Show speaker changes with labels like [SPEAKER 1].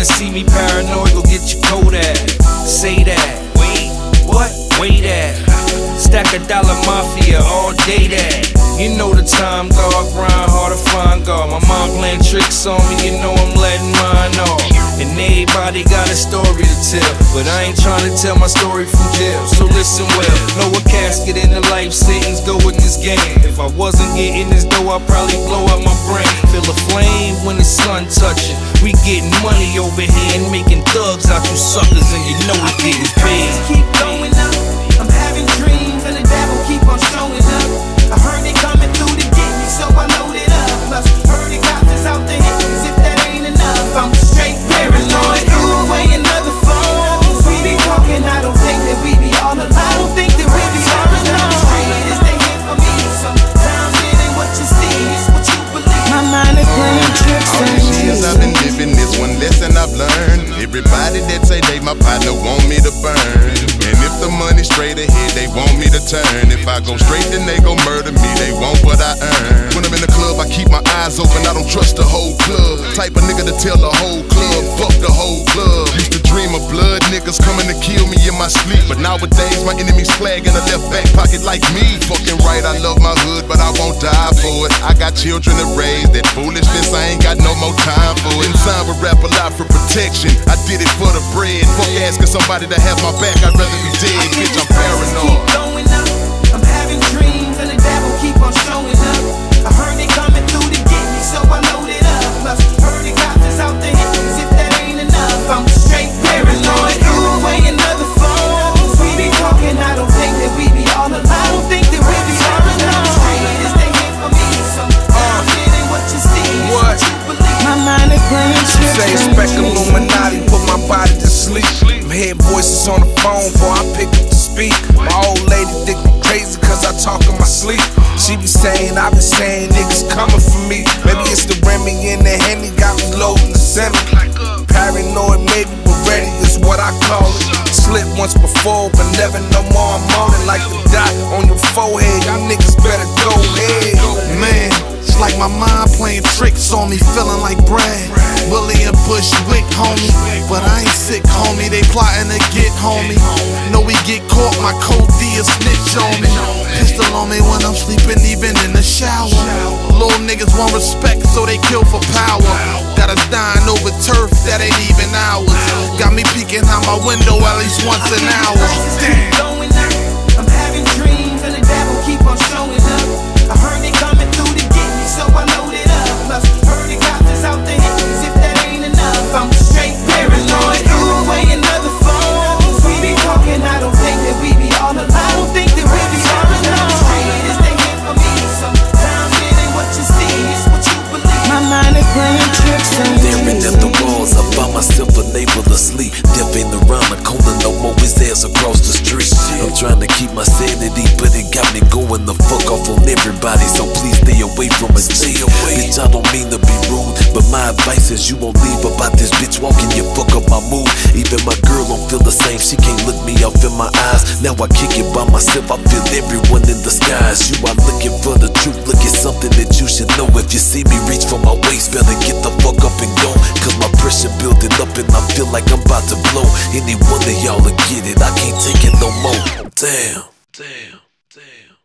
[SPEAKER 1] see me paranoid, go get your Kodak. Say that. Wait, what? Wait that. Stack a dollar mafia all day that. You know the time, dog, grind hard to find God. My mom playing tricks on me, you know I'm letting mine off. And everybody got a story to tell, but I ain't trying to tell my story from jail. So listen well, know a casket in the life sentence go in this game. If I wasn't getting this dough, I'd probably blow up my brain. Feel a flame when the sun touch it. We getting money over here and making thugs out you suckers, and you know we getting paid.
[SPEAKER 2] Keep going up, I'm having dreams and the devil keep on showing up. I heard they coming through to get me, so I loaded up. Plus, heard the cops is out there hitting, if that ain't enough, I'm straight paranoid. Threw away another phone. We be talking, I don't think that we be all alone. I don't think that we be all alone. Haters, they here for me. Sometimes it ain't what you see, it's what you believe.
[SPEAKER 3] My mind is playing tricks on me.
[SPEAKER 4] Years I've been living this one lesson I've learned. Everybody that say they my partner want me to burn. And if the money's straight ahead, they want me to turn. If I go straight, then they gon' murder me. They want what I earn. When I'm in the club, I keep my eyes open. I don't trust the whole club. Type of nigga to tell the whole club, fuck the whole club. Used to dream of blood niggas coming to kill me in my sleep, but nowadays my enemies flag in the left back pocket like me. Fucking right, I love my hood, but I won't die for it. I got children to raise. That foolishness, I ain't got no more time for it. Didn't sign with rap a lot for protection. I did it for the bread. Fuck asking somebody to have my back. I'd rather be dead. Bitch, I'm paranoid.
[SPEAKER 2] Keep going up, I'm having dreams and the devil keep on showing up. I heard they coming through to get me, so I loaded up. Plus, heard the cops is out there hitting, if that ain't enough, I'm straight paranoid. Threw away another phone. We be talking, I don't think that we be all alone. I don't think that we be all alone. Haters, they here for me. Sometimes it ain't what you see, it's what you believe.
[SPEAKER 3] My mind is playing tricks
[SPEAKER 1] Say
[SPEAKER 3] on
[SPEAKER 1] spec
[SPEAKER 3] me.
[SPEAKER 1] Illuminati, put my body to sleep. I'm hearing voices on the phone before I pick up to speak. My old lady think I'm crazy cause I talk in my sleep. She be saying, I been saying niggas coming for me. Maybe it's the Remy and the Henny got me loading the semi. Paranoid maybe, but ready is what I call it. Slipped once before, but never no more. I'm on it like the dot on your forehead. Y'all niggas better go ahead.
[SPEAKER 5] Man, it's like my mind playing tricks on me, feeling like Brad, Willie and Bushwick, homie. But I ain't sick, homie, they plotting to get homie. Know we get caught, my code D is snitch on me. Pistol on me when I'm sleeping, even in the shower. Little niggas want respect, so they kill for power. Got us dying over turf that ain't even ours. Got me peeking out my window at least once an hour.
[SPEAKER 2] Damn. Going up, I'm having dreams and the devil keep on showing up. I heard they coming through to get me, so I loaded up. Plus, heard the cops is out there hitting, if that ain't enough, I'm straight paranoid. Threw away another phone. We be talking, I don't think that we be all alone. I don't think that we be all alone. Haters, they here for me. Sometimes it ain't what you see, it's what you believe.
[SPEAKER 3] My mind is playing tricks on me.
[SPEAKER 6] Staring at the walls, I by myself unable to sleep. Death ain't around the corner no more, his ass across the street. I'm trying to keep my sanity, but it got me going the fuck off on everybody. So please stay away from a jail. Bitch, I don't mean to be rude, but my advice is you won't leave about this bitch walking, you fuck up my mood. Even my girl don't feel the same, she can't look me off in my eyes. Now I kick it by myself, I feel everyone in disguise. You are looking for the truth, look at something that you should know. If you see me reach for my waist, better get the fuck up and go. Cause my pressure building up and I feel like I'm about to blow. Any one of y'all will get it, I can't take it no more. Damn, damn, damn.